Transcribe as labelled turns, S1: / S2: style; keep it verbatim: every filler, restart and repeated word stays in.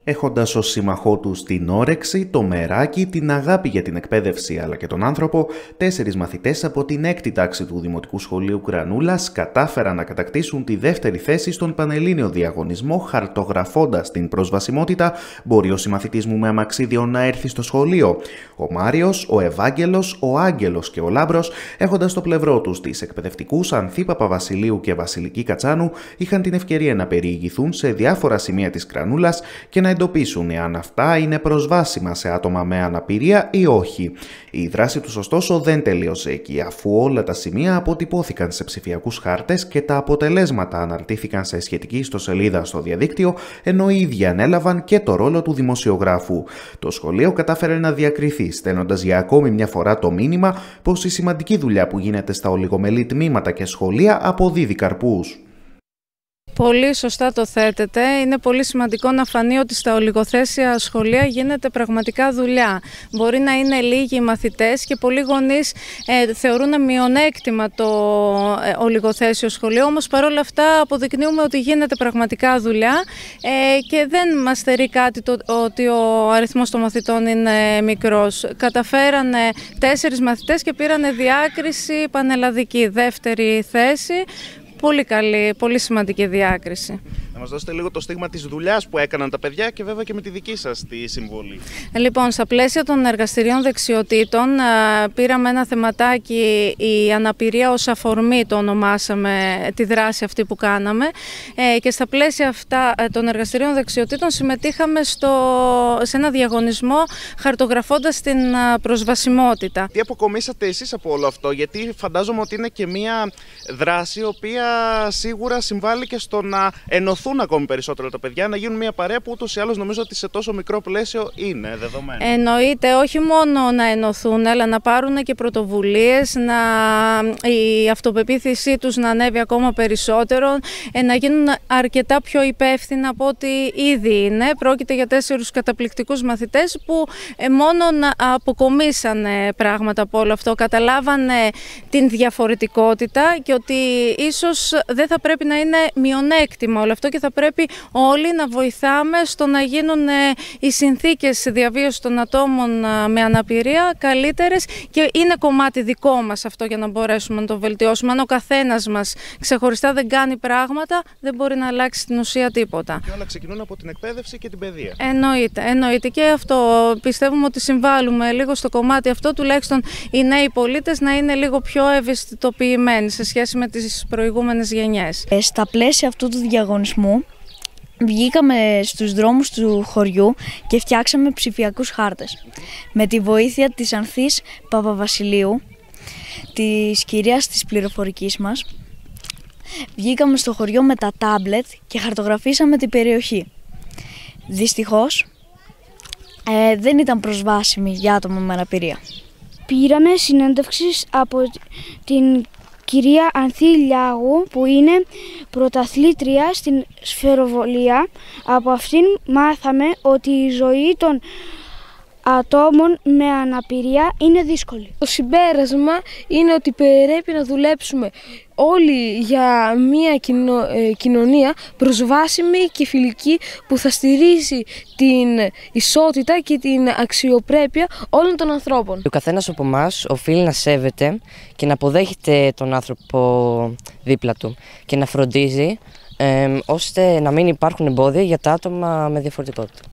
S1: Έχοντας ως σύμμαχό τους την όρεξη, το μεράκι, την αγάπη για την εκπαίδευση αλλά και τον άνθρωπο, τέσσερις μαθητές από την έκτη τάξη του Δημοτικού Σχολείου Κρανούλας κατάφεραν να κατακτήσουν τη δεύτερη θέση στον Πανελλήνιο Διαγωνισμό, χαρτογραφώντας την προσβασιμότητα «Μπορεί ο συμμαθητής μου με αμαξίδιο να έρθει στο σχολείο?». Ο Μάριος, ο Ευάγγελος, ο Άγγελος και ο Λάμπρος, έχοντας στο πλευρό τους τις εκπαιδευτικούς Ανθή Παπαβασιλείου και Βασιλική Κατσάνου, είχαν την ευκαιρία να περιηγηθούν σε διάφορα σημεία της Κρανούλας και να εντοπίσουν εάν αυτά είναι προσβάσιμα σε άτομα με αναπηρία ή όχι. Η δράση τους ωστόσο δεν τελείωσε εκεί, αφού όλα τα σημεία αποτυπώθηκαν σε ψηφιακούς χάρτες και τα αποτελέσματα αναρτήθηκαν σε σχετική ιστοσελίδα στο διαδίκτυο, ενώ οι ίδιοι ανέλαβαν και το ρόλο του δημοσιογράφου. Το σχολείο κατάφερε να διακριθεί, στέλνοντας για ακόμη μια φορά το μήνυμα πως η σημαντική δουλειά που γίνεται στα ολιγομελή τμήματα και σχολεία αποδίδει καρπούς.
S2: Πολύ σωστά το θέτετε. Είναι πολύ σημαντικό να φανεί ότι στα ολιγοθέσια σχολεία γίνεται πραγματικά δουλειά. Μπορεί να είναι λίγοι οι μαθητές και πολλοί γονείς ε, θεωρούν μειονέκτημα το ε, ολιγοθέσιο σχολείο, όμως παρόλα αυτά αποδεικνύουμε ότι γίνεται πραγματικά δουλειά ε, και δεν μας στερεί κάτι το, ότι ο αριθμός των μαθητών είναι μικρός. Καταφέρανε τέσσερις μαθητές και πήρανε διάκριση πανελλαδική, δεύτερη θέση. Πολύ καλή, πολύ σημαντική διάκριση.
S3: Να μας δώσετε λίγο το στίγμα της δουλειάς που έκαναν τα παιδιά και βέβαια και με τη δική σας τη συμβολή.
S2: Λοιπόν, στα πλαίσια των εργαστηρίων δεξιοτήτων πήραμε ένα θεματάκι, η αναπηρία ως αφορμή το ονομάσαμε τη δράση αυτή που κάναμε, και στα πλαίσια αυτά των εργαστηρίων δεξιοτήτων συμμετείχαμε στο, σε ένα διαγωνισμό χαρτογραφώντας την προσβασιμότητα.
S3: Τι αποκομίσατε εσείς από όλο αυτό, γιατί φαντάζομαι ότι είναι και μια δράση η οποία σίγουρα συμβάλλει και στο να ενωθούν ακόμη περισσότερο τα παιδιά, να γίνουν μια παρέα που ούτως ή άλλως νομίζω ότι σε τόσο μικρό πλαίσιο είναι δεδομένο.
S2: Εννοείται, όχι μόνο να ενωθούν, αλλά να πάρουν και πρωτοβουλίες, να η αυτοπεποίθησή τους να ανέβει ακόμα περισσότερο, να γίνουν αρκετά πιο υπεύθυνα από ό,τι ήδη είναι. Πρόκειται για τέσσερους καταπληκτικούς μαθητές που μόνο να αποκομίσανε πράγματα από όλο αυτό, καταλάβανε την διαφορετικότητα και ότι ίσως δεν θα πρέπει να είναι μειονέκτημα όλο αυτό και θα πρέπει όλοι να βοηθάμε στο να γίνουν οι συνθήκες διαβίωσης των ατόμων με αναπηρία καλύτερες, και είναι κομμάτι δικό μας αυτό για να μπορέσουμε να το βελτιώσουμε. Αν ο καθένας μας ξεχωριστά δεν κάνει πράγματα, δεν μπορεί να αλλάξει στην ουσία τίποτα.
S3: Και όλα ξεκινούν από την εκπαίδευση και την παιδεία.
S2: Εννοείται, εννοείται και αυτό πιστεύουμε ότι συμβάλλουμε λίγο στο κομμάτι αυτό, τουλάχιστον οι νέοι πολίτες να είναι λίγο πιο ευαισθητοποιημένοι σε σχέση με τις προηγούμενες γενιές.
S4: Ε, στα πλαίσια αυτού του διαγωνισμού βγήκαμε στους δρόμους του χωριού και φτιάξαμε ψηφιακούς χάρτες. Με τη βοήθεια της Ανθής Παπαβασιλείου, της κυρίας της πληροφορικής μας, βγήκαμε στο χωριό με τα τάμπλετ και χαρτογραφήσαμε την περιοχή. Δυστυχώς ε, δεν ήταν προσβάσιμη για άτομα με αναπηρία.
S5: Πήραμε συνέντευξη από την κυρία Ανθή Λιάγου, που είναι πρωταθλήτρια στην σφαιροβολία. Από αυτήν μάθαμε ότι η ζωή των ατόμων με αναπηρία είναι δύσκολη.
S6: Το συμπέρασμα είναι ότι πρέπει να δουλέψουμε όλοι για μια κοινο, ε, κοινωνία προσβάσιμη και φιλική, που θα στηρίζει την ισότητα και την αξιοπρέπεια όλων των ανθρώπων.
S7: Ο καθένας από εμάς οφείλει να σέβεται και να αποδέχεται τον άνθρωπο δίπλα του και να φροντίζει ε, ώστε να μην υπάρχουν εμπόδια για τα άτομα με διαφορετικότητα.